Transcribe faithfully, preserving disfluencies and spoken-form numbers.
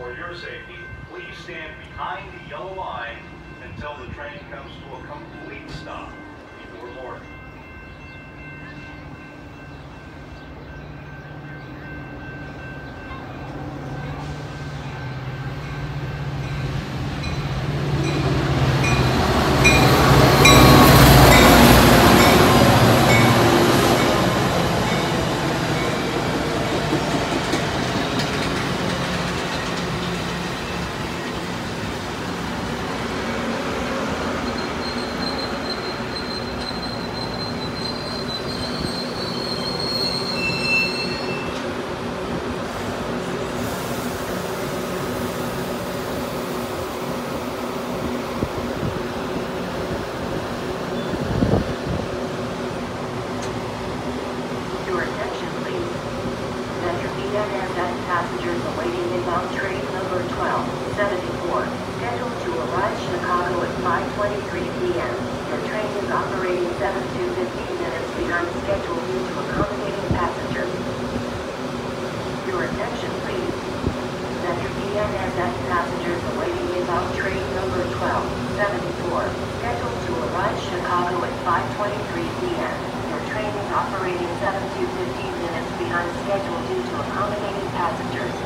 For your safety, please stand behind the yellow line until the train comes to a complete stop before boarding. Passengers awaiting inbound train number twelve seventy-four, scheduled to arrive Chicago at five twenty-three p m Your train is operating seven to fifteen minutes behind schedule due to accommodating passengers. Your attention please. Metro P N S F passengers awaiting inbound train number twelve seventy-four, scheduled to arrive Chicago at five twenty-three p m Your train is operating seven to fifteen minutes behind schedule due to accommodating passengers.